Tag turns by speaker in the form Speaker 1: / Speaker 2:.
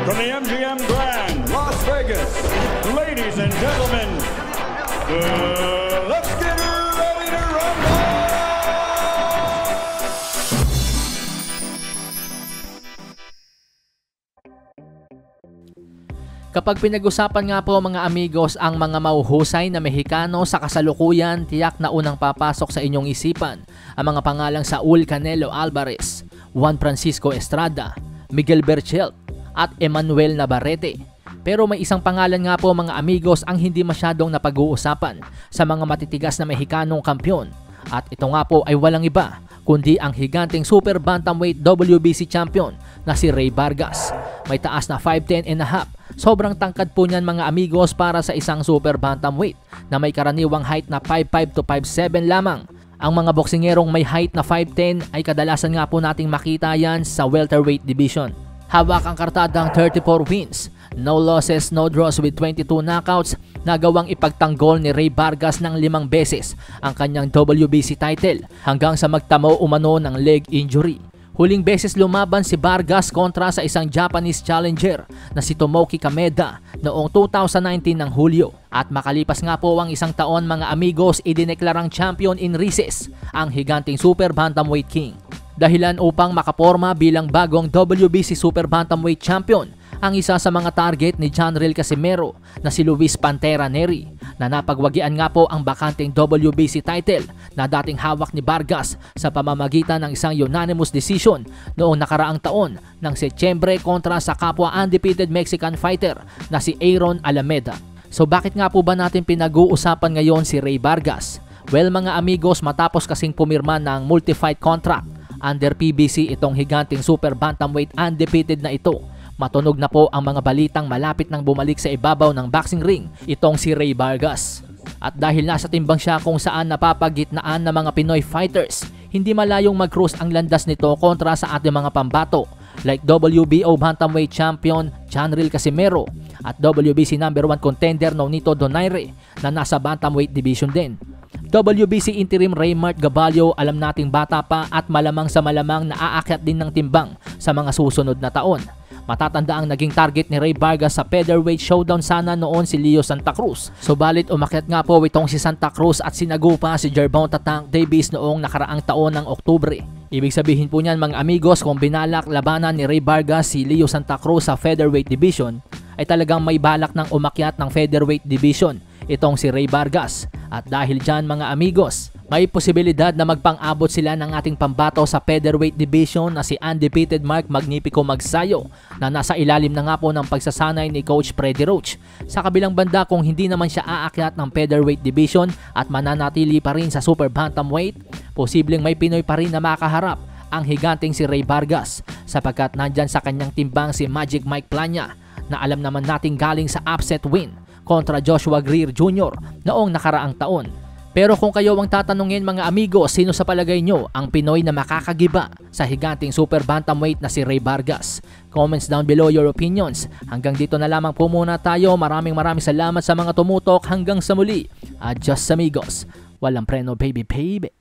Speaker 1: from the MGM Grand, Las Vegas, ladies and gentlemen, let's get ready to rumble!
Speaker 2: Kapag pinag-usapan nga po mga amigos ang mga mauhusay na Mexicano sa kasalukuyan, tiyak na unang papasok sa inyong isipan ang mga pangalang Saul Canelo Alvarez, Juan Francisco Estrada, Miguel Berchelt at Emmanuel Navarrete. Pero may isang pangalan nga po mga amigos ang hindi masyadong napag-uusapan sa mga matitigas na Mexicanong kampiyon. At ito nga po ay walang iba kundi ang higanting super bantamweight WBC champion na si Rey Vargas. May taas na 5'10 and a half. Sobrang tangkad po niyan mga amigos para sa isang super bantamweight na may karaniwang height na 5'5 to 5'7 lamang. Ang mga boksingerong may height na 5'10 ay kadalasan nga po nating makita yan sa welterweight division. Hawak ang kartadang 34 wins, no losses, no draws with 22 knockouts. Nagawang ipagtanggol ni Rey Vargas ng 5 beses ang kanyang WBC title hanggang sa magtamo umano ng leg injury. Huling beses lumaban si Vargas kontra sa isang Japanese challenger na si Tomoki Kameda noong 2019 ng Hulyo. At makalipas nga po ang isang taon mga amigos, idineklarang champion in recess ang higanting super bantamweight king. Dahilan upang makaporma bilang bagong WBC Super Bantamweight Champion ang isa sa mga target ni Jonrel Casimero na si Luis Pantera Neri na napagwagian nga po ang bakanting WBC title na dating hawak ni Vargas sa pamamagitan ng isang unanimous decision noong nakaraang taon ng Setyembre kontra sa kapwa undefeated Mexican fighter na si Aaron Alameda. So bakit nga po ba natin pinag-uusapan ngayon si Rey Vargas? Well mga amigos, matapos kasing pumirma ng multi-fight contract under PBC itong higanting super bantamweight undefeated na ito, matunog na po ang mga balitang malapit nang bumalik sa ibabaw ng boxing ring itong si Rey Vargas. At dahil nasa timbang siya kung saan napapagitnaan ng mga Pinoy fighters, hindi malayong mag-cruise ang landas nito kontra sa ating mga pambato like WBO Bantamweight Champion Jonrel Casimero at WBC #1 contender Nonito Donaire na nasa Bantamweight Division din. WBC interim Raymart Gaballo, alam nating bata pa at malamang sa malamang na aakyat din ng timbang sa mga susunod na taon. Matatanda ang naging target ni Rey Vargas sa featherweight showdown sana noon si Leo Santa Cruz. Subalit umakyat nga po itong si Santa Cruz at sinagupa si Gervonta Tank Davis noong nakaraang taon ng Oktubre. Ibig sabihin po niyan mga amigos, kung binalak labanan ni Rey Vargas si Leo Santa Cruz sa featherweight division, ay talagang may balak ng umakyat ng featherweight division itong si Rey Vargas. At dahil dyan mga amigos, may posibilidad na magpang-abot sila ng ating pambato sa featherweight division na si undefeated Mark Magnifico Magsayo na nasa ilalim na nga po ng pagsasanay ni Coach Freddy Roach. Sa kabilang banda, kung hindi naman siya aakyat ng featherweight division at mananatili pa rin sa super bantamweight, posibleng may Pinoy pa rin na makaharap ang higanting si Rey Vargas sapagkat nandyan sa kanyang timbang si Magic Mike Plania na alam naman nating galing sa upset win kontra Joshua Greer Jr. noong nakaraang taon. Pero kung kayo ang tatanungin mga amigo, sino sa palagay nyo ang Pinoy na makakagiba sa higanting super bantamweight na si Rey Vargas? Comments down below your opinions. Hanggang dito na lamang po muna tayo. Maraming salamat sa mga tumutok. Hanggang sa muli. Adios amigos. Walang preno baby baby.